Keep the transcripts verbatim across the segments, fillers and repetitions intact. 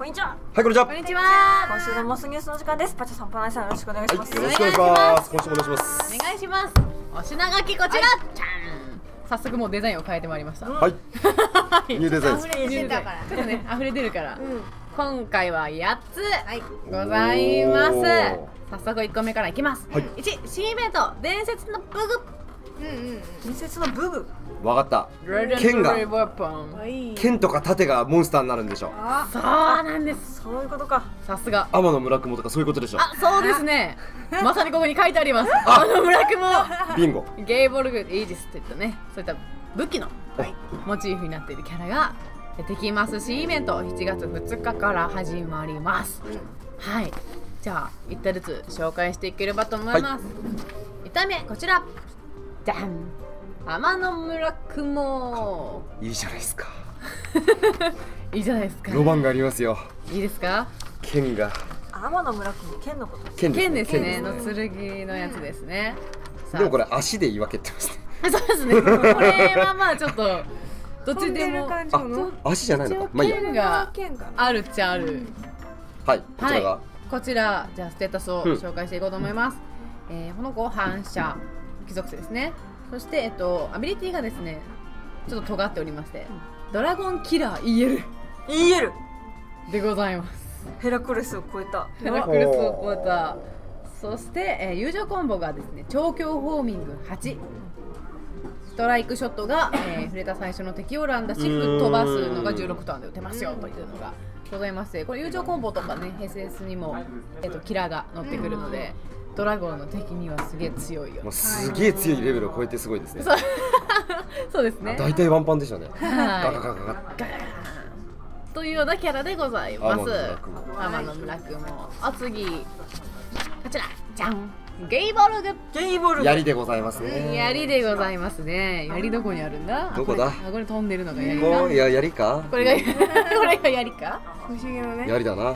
こんにちは。 はい、こんにちは。 こんにちは。 今週のモスニュースの時間です。パチャさん、パナイさん、よろしくお願いします。 はい、よろしくお願いします。今週もお願いします。 お願いします。お品書きこちら。早速もうデザインを変えてまいりました。 はい。ニューデザインです。 ニューデザイン。ちょっとね、溢れ出るから。今回はやっつございます。早速いっこめからいきます。いち、新イベント、伝説のブグ。 うんうん。伝説のブグ。 わかった。剣が剣とか盾がモンスターになるんでしょ。 そうなんです。 そういうことか。 さすが天野村雲とかそういうことでしょ。 あ、そうですね。まさにここに書いてあります。天野村雲ビンゴ。 ゲイボルグ、イージスといったね、そういった武器のモチーフになっているキャラが出てきますし、イベントしちがつふつかから始まります。はい、じゃあいったずつ紹介していければと思います。いったいめこちら、じゃん、天野村雲。 いいじゃないですか。 いいじゃないですか。 ロマンがありますよ。 いいですか。 剣が。 天野村雲、剣のこと。 剣ですね。の剣のやつですね。 でもこれ足で言い訳ってますね。 そうですね。これはまあちょっとどっちでも。 あ、足じゃないのか。まあいいや。 剣があるっちゃある。 はい。こちらが。 こちらじゃあステータスを紹介していこうと思います。えー、この子反射貴族性ですね。そしてえっとアビリティがですね、ちょっと尖っておりまして、ドラゴンキラー イーエルイーエル でございます。 ヘラクレスを超えた。 ヘラクレスを超えた。そして、えー、友情コンボがですね、超強ホーミングはち、ストライクショットが、えー、触れた最初の敵を乱打し吹っ飛ばすのがじゅうろくターンで打てますよというのがございまして、これ友情コンボとかね エスエス にも、えー、とキラーが乗ってくるので、ドラゴンの敵にはすげえ強いよ。 もうすげえ強いレベルを超えてすごいですね。 そうそうですね。 大体ワンパンでしたね。 ガガガガガというようなキャラでございます。天野村雲。お次こちら、じゃん、ゲイボルグ。 ゲイボルグ。 槍でございますね。 槍でございますね。槍どこにあるんだ。 どこだ。 あ、これ飛んでるのが槍か。 か。 いや、槍か。 これがこれが槍か。 不思議なね。 槍だな。 はい。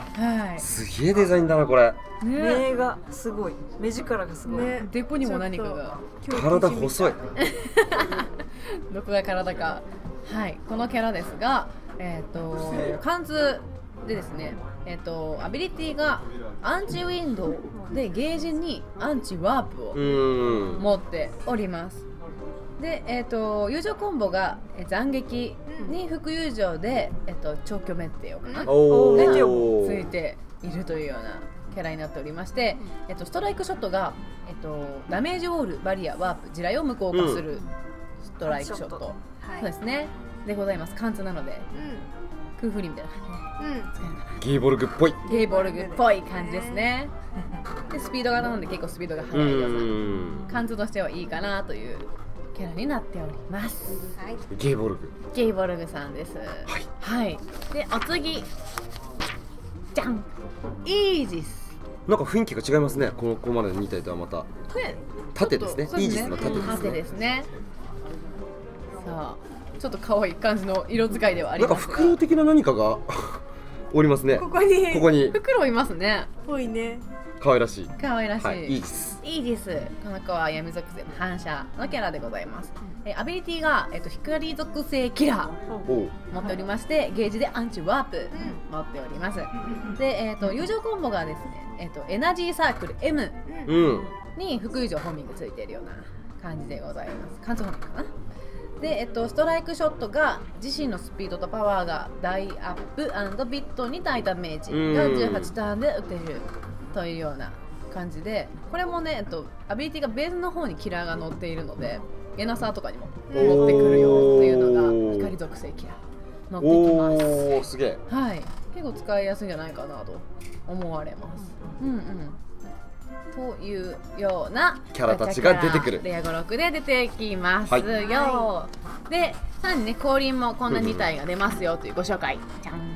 すげえデザインだなこれ。 目がすごい。目力がすごい。 デコにも何かが。 体細い。 どこが体か。はい。このキャラですが、えっと貫通でですね、えっとアビリティがアンチウィンドウでゲージにアンチワープを持っております。で、えっと友情コンボが斬撃に副友情で、えっと超巨メッテオかながついているというようなキャラになっておりまして、えっとストライクショットが、えっとダメージウォール、バリア、ワープ、地雷を無効化するストライクショット、そうですねでございます。貫通なので、空振りみたいな感じでゲイボルグっぽい。 ゲイボルグっぽい感じですね。でスピード型なので結構スピードが速いような、貫通としてはいいかなというキャラになっております。 ゲイボルグ。 ゲイボルグさんです。はい。でお次、じゃん、イージス。 なんか雰囲気が違いますね。ここまでのに体とはまた。盾ですね。イージスの盾ですね。 盾ですね。さあ。ちょっと可愛い感じの色使いではありますが、 なんかフクロウ的な何かがおりますね。 ここにここにフクロウいますね。 ぽいね。 可愛らしい。 可愛らしい。 はい、いいです。 いいです。この子は闇属性の反射のキャラでございます。えアビリティがえっと光属性キラー持っておりまして、ゲージでアンチワープ持っております。でえっと友情コンボがですね、えっとエナジーサークル エム に副友情ホーミングついているような感じでございます。貫通ホーミングかな。で、えっと、ストライクショットが自身のスピードとパワーが大アップ&ビットに大ダメージがじゅうはちターンで打てるというような感じで、これもね、えっと、アビリティがベースの方にキラーが乗っているので、エナサーとかにも持ってくるよというのが光属性キラー乗ってきます。 おー、すげえ。 はい、結構使いやすいんじゃないかなと思われます。うんうん。というようなキャラたちが出てくる。 レア語録で出てきますよ。はい、で、さらにね、降臨もこんなに体が出ますよというご紹介。じゃん。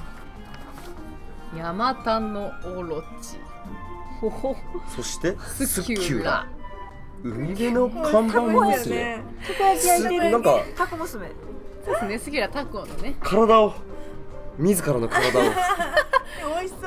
ヤマタノオロチ。ほほ。 そしてスキューラ。 海辺の看板娘。なんかタコ娘。 そうですね、スキューラタコのね。 体を自らの体を。 美味しそう。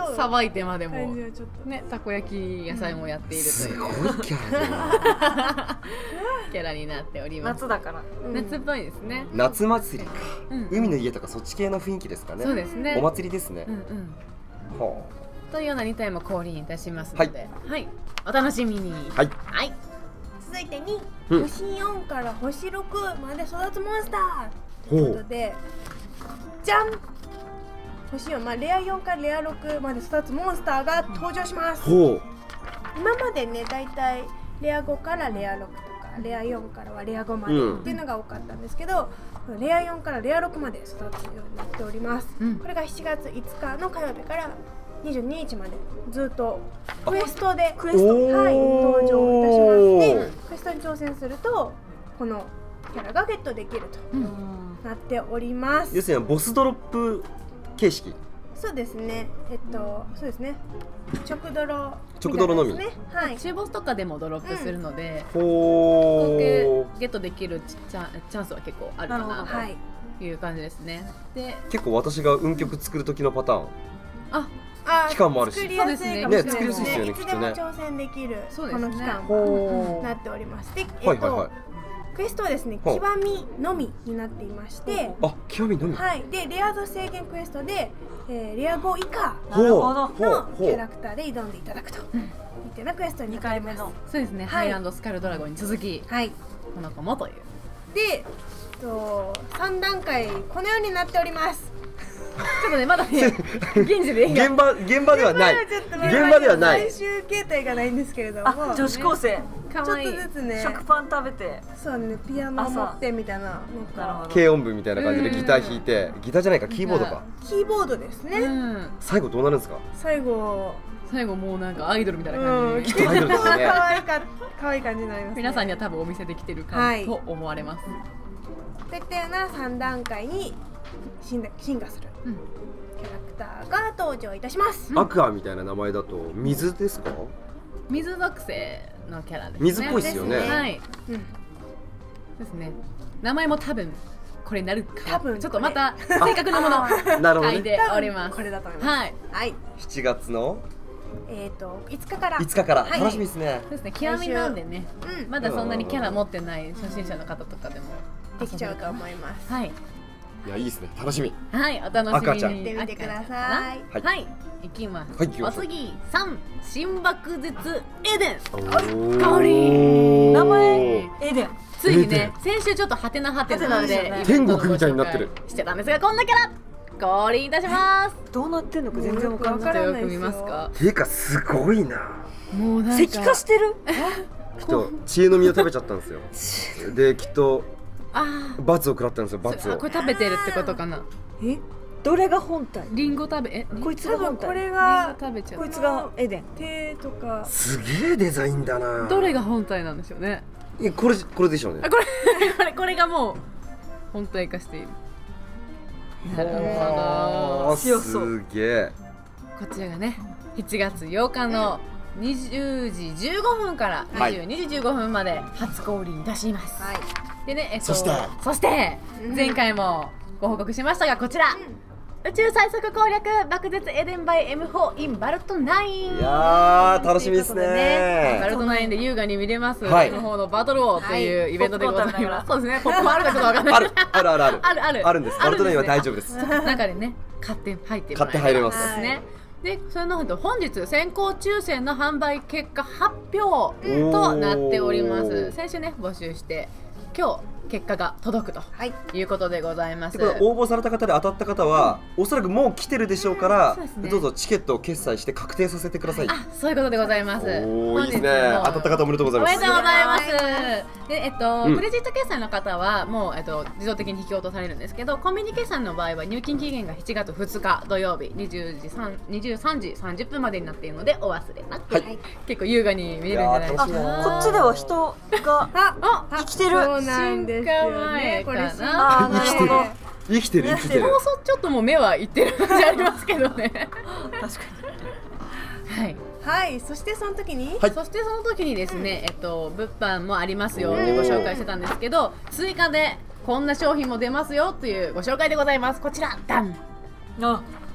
そうさばいてまでも感じはちょっとねたこ焼き屋さんをやっているというすごいキャラだキャラになっております。 夏だから。 夏っぽいですね。 夏祭りか、 うん海の家とかそっち系の雰囲気ですかね。 そうですね。 お祭りですね、 うんうん。 はというようなに体も降臨いたしますので、はい、お楽しみに。 あ、はいはい。 続いてに、 うん星よんから星ろくまで育つモンスターとほいうことで、じゃん、星よん、まあ、レアよんからレアろくまで育つモンスターが登場します。 ほう今までね、だいたいレアごからレアろくとかレアよんからはレアごまでっていうのが多かったんですけど、レアよんからレアろくまで育つようになっております、 うんこれがしちがついつかの火曜日からにじゅうににちまでずっとクエストでクエストはい、登場いたしおーます。で、クエストに挑戦するとこのキャラがゲットできるとうんなっております。 要するにボスドロップ形式。 そうですね、えっと、そうですね、直ドロ直ドロのみたいなですね、はい、 中ボスとかでもドロップするので、 ほ合計うゲットできるチャンチャンスは結構あるかななるほどはい、 という感じですね。で、 結構私が運曲作る時のパターン。 あ、 あー期間もあるし作りやすいかもしれないね作りやすいですよねいつでもきっとね挑戦できるそうですねこの期間ほなっております。で、えっと、 はいはいはい。 クエストはですね、 ほう極みのみになっていまして、 あ、極みのみ。 はい、でレア度制限クエストで、えーレアご以下なるほど。 ほうのほうキャラクターで挑んでいただくといったようなクエストに二なっております。 回目の。 そうですね。 はいハイランドスカルドラゴンに続きはい、 この子もという。 で、えっと、さんだんかいこのようになっております。 ちょっとねまだね現地で現場現場ではない。 ちょっと現場ではない。 最終形態がないんですけれども、 あ、女子高生。 ちょっ可愛いとずつね、 食パン食べて。 そうね、ピアノを持ってみたいな、なんなるかほど。 軽音部みたいな感じでギター弾いて、ギターじゃないかキーボードか。 キーボードですね。 うん。 最後どうなるんですか。 最後、 最後もうなんかアイドルみたいなうん、 感じで、 きっとアイドルですね可愛いか可愛い感じになります、ね。 皆さんには多分お見せできてるはいかと思われます。 といったようなさんだんかいに進化進化するうん。 キャラクターが登場いたします。 アクアみたいな名前だと水ですか。 水属性のキャラですね。 水っぽいっすよねですねはい。 うん、 ですね。名前も多分これになるか。 多分ちょっとまた正確なものなるほどね。 書いております。 これだと思います。 はい。 はい。 しちがつのえっ、といつかから。 いつかからはい楽しみですね。 そうですね。極みなんでね。 うん、 まだそんなにキャラ持ってない初心者の方とかでもできちゃうと思います。 はい。 いやいいですね。楽しみ。 はい、お楽しみに。 赤ちゃんやってみてください赤はいはい、いきます。 はい行きましょうお次、三新爆絶エデン。 お香り名前エデン。 ついにエデね、先週ちょっとハテナハテナハテナでですよね天国みたいになってるしてたんですが、こんなキャラ降臨いたします。 どうなってんのか全然わかんわない。 からないですよよく見ますか。 ていうかすごいな。 もうなんか石化してる？ きっと知恵の実を食べちゃったんですよ。できっとあ罰を食らったんですよ。 あ、 罰をこれ。食べてるってことかな。 え？どれが本体？ リンゴ食べえ、 こいつが多分これ本体。 リンがゴ食べちゃうこい。つがエデン。 手とかすげえデザインだな。 どれが本体なんでしょうね。 いやこれこれでしょうねあ、。これこれこれがもう本体化している。なるほど。 あー強そうすげえ。 こちらがねしちがつようかのにじゅうじじゅうごふんからはいにじゅうにじじゅうごふんまで初降臨いたします。 はい。 でね、えっと、 そしてそしてうん前回もご報告しましたがこちら、宇宙最速攻略爆絶エデンバイ エムフォー in バルトナイン。 いやー楽しみですバね。 ルトナインで優雅に見れます、 はいの方のバトル王というイベントでございます。 はいそうですね、ポップもあるかちょっとわかんない。 あるあるあるあるあるあるあるんです。バルトナインは大丈夫です。 中でね買って入ってもらえ買って入れますですね。でその後本日先行抽選の販売結果発表となっております。先週ね募集して今日結果が届くとはい。 いうことでございます。 でこれ応募された方で当たった方は、おそらくもう来てるでしょうから、 そうですねどうぞチケットを決済して確定させてください。 あ、そういうことでございます。 おーいいですね。 本日も当たった方おめでとうございます。 おめでとうございます。で、えっと、 うんクレジット決済の方はもう、えっと、自動的に引き落とされるんですけど、コンビニ決済の場合は入金期限がしちがつふつか土曜日にじゅうじさんにじゅうさんじさんじゅっぷんまでになっているのでお忘れなく。 はい結構優雅に見えるんじゃないですか。 いやー楽しみだなこっちでは人があ、 あ生きてる。 そうなんですよね。これ進化前かなあー、なるほど。 生きてる生きてる。 放送ちょっともう目はいってる感じありますけどね。 確かはい。 はい。そしてその時に、 はいそしてその時にですね、えっと物販もありますよってご紹介してたんですけど、追加でこんな商品も出ますよというご紹介でございます。こちら、ダン。 に。あ、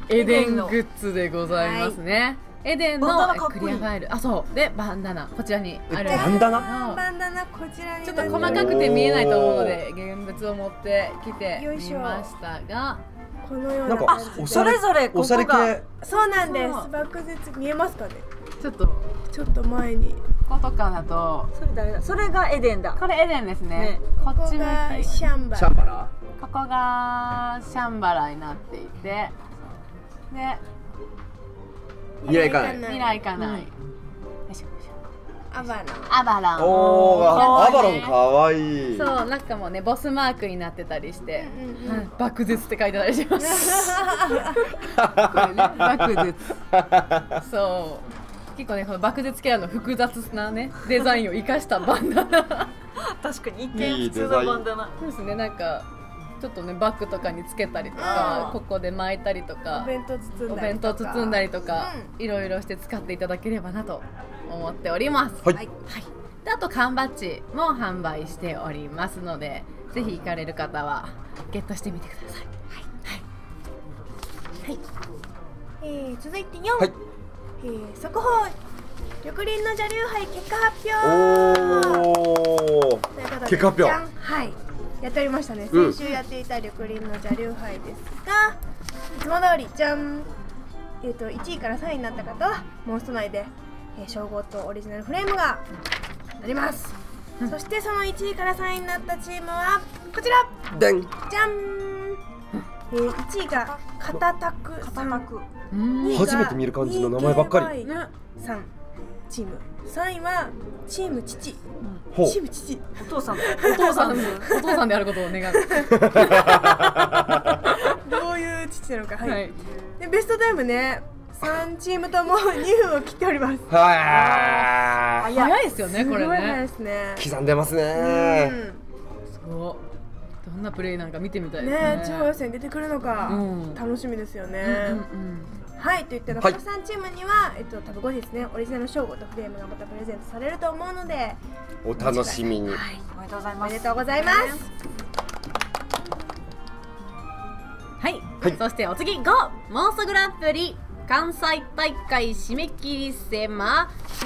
エデングッズでございますね。エデンのバンダナかっこいいクリアファイル、あ、そうでバンダナこちらにある。 バンダナバンダナこちらにちょっと細かくて見えないと思うので現物を持ってきてみましたが、 このようなかなん感じで。 それぞれこおしゃれこが系。 そうなんですそう。 漠然見えますかね。 ちょっとこちょっと前に。 ことかだとそれ誰だ、それがエデンだ。 これエデンですね。 ねこっち向ここがき、 シャンバシャンバラここがシャンバラになっていて、で未来かない。 未来かない。よいしょよいしょアバロン。 アバロン。 おー、アバロンかかわいい。 そう、中もねボスマークになってたりして、 うんうんうんはい爆絶って書いてあったりしますこれね、爆絶そう結構ねこの爆絶キャラの複雑なねデザインを生かしたバンダナ確かに一いい見普通のバンダナ。 そうですね、なんかちょっとねバッグとかにつけたりとかここで巻いたりとかお弁当包んだりとか。 お弁当包んだりとか、いろいろして使っていただければなと思っております。 はいはい、であと缶バッジも販売しておりますので、ぜひ行かれる方はゲットしてみてください。はい、はい、 えー、続いてよん、 はい。 えー、速報緑林の邪竜杯結果発表おー。 ということで結果発表じゃんはい、やっておりましたね。 うん先週やっていた緑林の邪竜杯ですが、いつも通りじゃん、えー、といちいからさんいになった方はモンスト内で、えー、称号とオリジナルフレームがあります、 うんそしてそのいちいからさんいになったチームはこちらでん。 じゃん、えー、いちいがカタタクさん、 叩く。 うんにいが初めて見る感じの名前ばっかり。 イーケーワイさん チーム、さんいはチーム父、 ほう。 チーム父お父さん。 お父さんお父さんであることを願う。 どういう父なのか、はい、 はい。 でベストタイムねさんチームともにふんを切っております。 は早いですよねこれすごい早いね。 ですね。 い。刻んでますうね。 んそう。どんなプレイなんか見てみたいですねね。 え、地方予選出てくるのか、 うん楽しみですよね。 うんうんうんはい、と言ってはい残りさんチームには、えっと多分後日ねオリジナル称号とフレームがまたプレゼントされると思うので、 お楽しみに。 はい、 おめでとうございます。 おめでとうございます。 はい、 はいそしてお次ごモンストグランプリ関西大会締め切り迫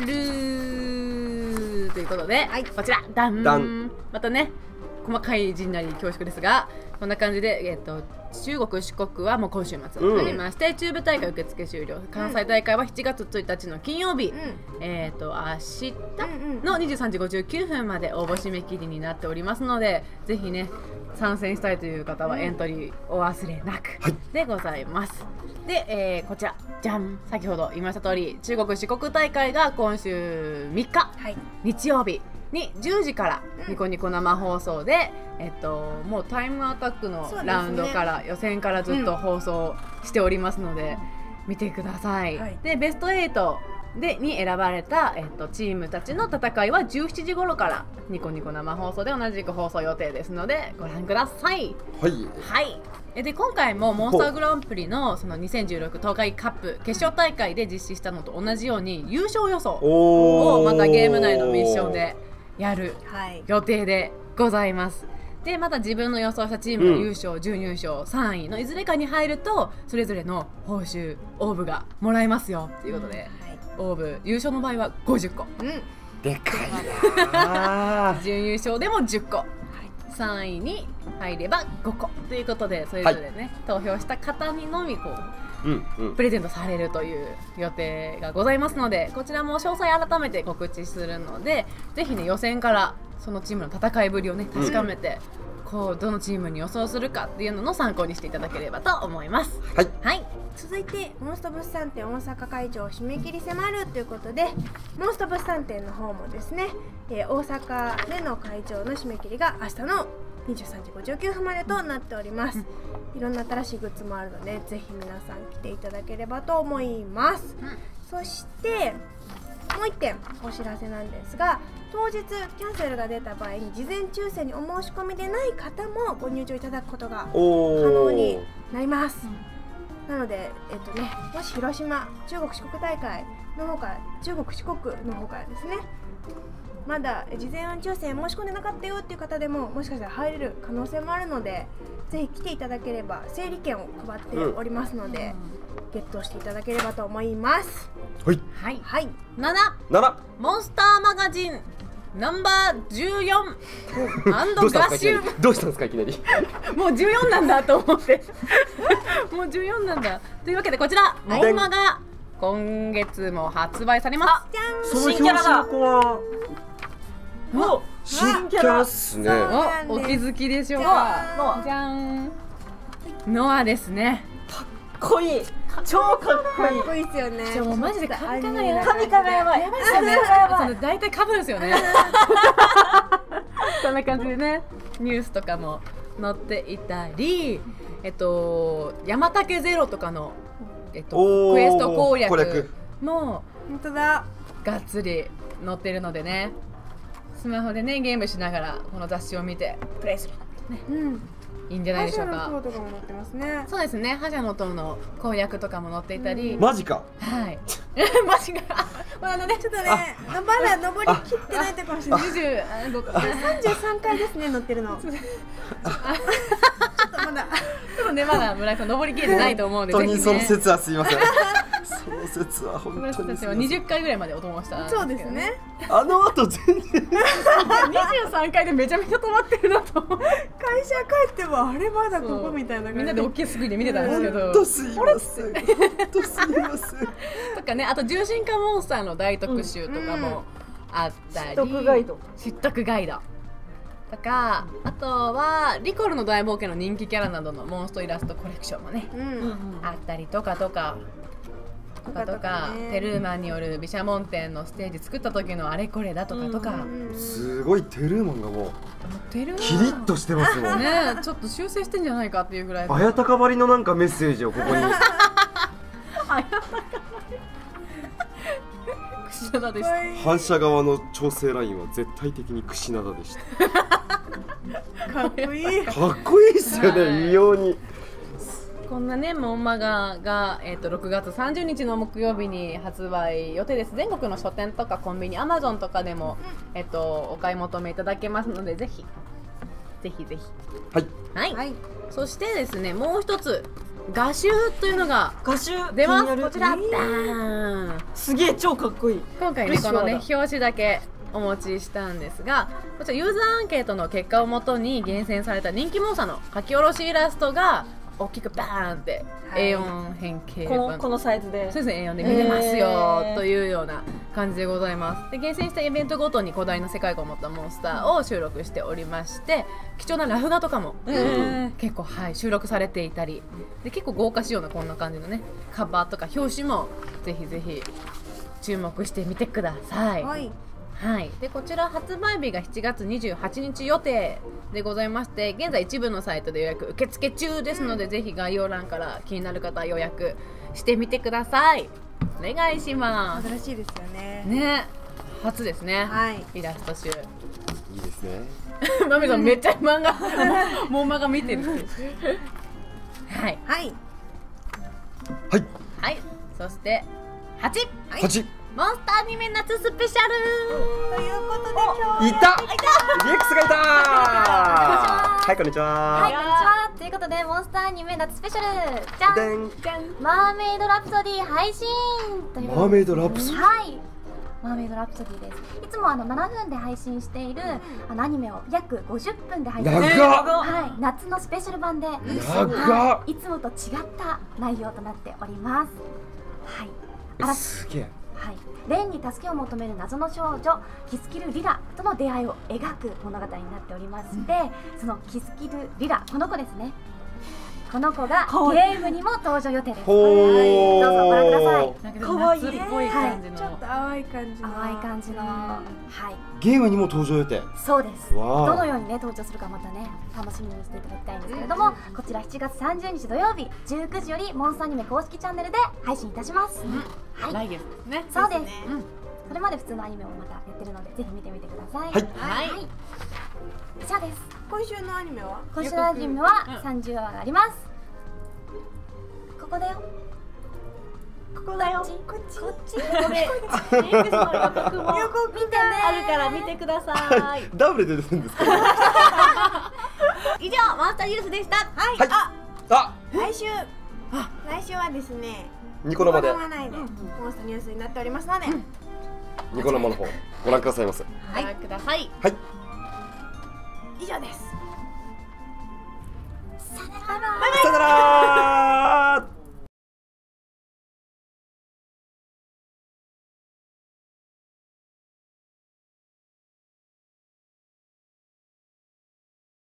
るということで、 はいこちらダンダンまたね細かい字になり恐縮ですが、こんな感じで、えっと中国四国はもう今週末になりまして、中部大会受付終了、関西大会はしちがつついたちの金曜日、 うえっと明日うんうんのにじゅうさんじごじゅうきゅうふんまで応募締め切りになっておりますので、ぜひね参戦したいという方はエントリーお忘れなくでございます。で、えーこちらじゃん、先ほど言いました通り中国四国大会が今週みっかはい、 日曜日にじゅうじからうんニコニコ生放送で、えっと、もうタイムアタックのそうですねラウンドから、予選からずっと放送しておりますので、見てください、 はいでベストエイトでに選ばれた、えっと、チームたちの戦いはじゅうしちじ頃からニコニコ生放送で同じく放送予定ですのでご覧ください。 はい。 はい。えで今回もモンスターグランプリのそのにせんじゅうろく東海カップ決勝大会で実施したのと同じように優勝予想おー。 をまたゲーム内のミッションでやるはい、 予定でございます。でまた自分の予想したチームが優勝、準優勝、さんいのいずれかに入るとそれぞれの報酬オーブがもらえますよということで、 はい、 オーブ優勝の場合はごじゅっこ、 うん、 でかいなー。 準優勝でもじゅっこ、さんいに入ればごこということで、それぞれね、投票した方にのみこううんうんプレゼントされるという予定がございますので、こちらも詳細改めて告知するので、ぜひね予選からそのチームの戦いぶりをね確かめて、こうどのチームに予想するかっていうのの参考にしていただければと思います。 はい。 はい、 続いてモンスト物産展大阪会場締め切り迫るということで、モンスト物産展の方もですね、えー大阪での会場の締め切りが明日のにじゅうさんじごじゅうきゅうふんまでとなっております。いろんな新しいグッズもあるので、ぜひ皆さん来ていただければと思います。そしてもういってんお知らせなんですが、当日キャンセルが出た場合に事前抽選にお申し込みでない方もご入場いただくことがおー。 可能になります。なので、えっとね、もし広島中国四国大会の方から中国四国の方からですね、まだ事前抽選申し込んでなかったよっていう方でももしかしたら入れる可能性もあるので、ぜひ来ていただければ整理券を配っておりますので、 ゲットしていただければと思います。 はいはいはいななななモンスターマガジンナンバーじゅうよんアンドどうしたんガシュですかいきなりどうしたんですかいきなりもうじゅうよんなんだと思ってもうじゅうよんなんだというわけでこちらモンマが今月も発売されます。 じゃん。 その新キャラだ表紙の子はお新キャラっすね。 お、お気づきでしょうか。じゃんノアですね。 かっこいい超かっこいいかっこいいですよね。 ちょもうマジで神々がやばい神々やばいやばいですよね。その大体被るんですよね。そんな感じでね、ニュースとかも載っていたり、えっと山竹ゼロとかのえっとおークエスト攻攻略略も本当だ。 がっつり載ってるのでね、スマホでねゲームしながらこの雑誌を見てプレイするね、 うん。 いいんじゃないでしょうか。 覇者の塔とかも載ってますね。 そうですね、覇者の塔の攻略とかも載っていたり、 マジか。 はいマジかまああのねちょっとね、まだ登りきってないとこかもしれない。 にじゅうごかいさんじゅうさんかいですね、乗ってるの。ちょっとまだ。 ちょっとねまだ村井さん登りきれてないと思うんで、 本当にそのぜひね説はすいません。その説は本村井さんたちは当にすいません。 にじゅっかいぐらいまでお供したんですけどそうですね。 あの後全然にじゅうさんかいでめちゃめちゃ止まってるなと思って会社帰ってもあれまだここみたいな感じ。 みんなで大きいスクリーンで見てたんですけど本当すいません。本当すいません。 とかね、あと重心化モンスターの大特集とかもあったり、 知得ガイド知得ガイドとか、あとはリコルの大冒険の人気キャラなどのモンストイラストコレクションもね、 う。 うんんあったりとかとかとかとか、 ねテルーマンによる毘沙門天のステージ作った時のあれこれだとかとか、 うんすごいテルーマンがもうテルーマンキリッとしてますもん。 ねえちょっと修正してんじゃないかっていうぐらい綾鷹張りのなんかメッセージをここに。 串田でした。 反射側の調整ラインは絶対的に櫛灘でした。 かっこいい。 かっこいいっすよはいね、異様に。 こんなねモンマガが、えー、とろくがつさんじゅうにちの木曜日に発売予定です。全国の書店とかコンビニ、アマゾンとかでも、えー、とお買い求めいただけますので、ぜひぜひぜひはい。 はい、 はい。 そしてですね、もう一つ画集というのが画集出ます。 気になるこちら、 えーダーンすげえ超かっこいい今回ねこのね嬉し表紙だけお持ちしたんですが、こちらユーザーアンケートの結果をもとに厳選された人気モンスターの書き下ろしイラストが大きくバーンってはいエーよん 変形版、 このこのサイズでそうですね エーよん で見れますよ、 へーというような感じでございます。で厳選したイベントごとに古代の世界観を持ったモンスターを収録しておりまして、貴重なラフ画とかもえ結構、はい、収録されていたりで、結構豪華仕様なこんな感じのねカバーとか表紙もぜひぜひ注目してみてください。 はい。 はい、でこちら発売日がしちがつにじゅうはちにち予定でございまして、現在一部のサイトで予約受付中ですので、うん、ぜひ概要欄から気になる方は予約してみてください。お願いしま新しいですよね。 すね、初ですね、 はい。 イラスト集いいですね。 マミさんめっちゃ漫画もう漫画見てるはいはい。 はい。 はい、そしてはち八。 モンスターアニメ夏スペシャルということで今日いた。リエックスがいた。はい、こんにちは。 はい、こんにちは。ということで、モンスターアニメ夏スペシャルじゃん、 でん。 マーメイドラプソディ配信ということで、 マーメイドラプソディはい、マーメイドラプソディです。いつもあのななふんで配信しているあのアニメを約ごじゅっぷんで配信している、 長っ。 はい、夏のスペシャル版で、 長っ。 はい、いつもと違った内容となっております。はい、あらすげえ。 はい、レンに助けを求める謎の少女キスキル・リラとの出会いを描く物語になっておりまして、うん、そのキスキル・リラ、この子ですね、この子がゲームにも登場予定です。 ほー。 どうぞご覧ください。 なんかわいい夏っぽい感じの、 ちょっと淡い感じの。 淡い感じの、はい、 ゲームにも登場予定。 そうです。 わあどのようにね登場するかまたね楽しみにしていただきたいんですけれども、こちらしちがつさんじゅうにち土曜日じゅうくじよりモンスターアニメ公式チャンネルで配信いたします。はい、 来月ですね。 そうです。 うん、 それまで普通のアニメもまたやってるのでぜひ見てみてください。 はいはいはい、以上です。 今週のアニメは？ 今週のアニメはうんさんじゅうわがあります。ここだよ。 ここだよ。 ここっち。 こっち。 ここで エックス の予告も予告見てね。 あるから見てください。 ダブルで出るんですか。 以上モンスターユースでした。 はい。 はいあ、 あ、 来週。 あ来週はですね、 ニコ生でニコ生内でモンストニュースになっておりますので、 ニコ生の方ご覧くださいませ。 ご覧ください。 はい、 以上です。 さよなら。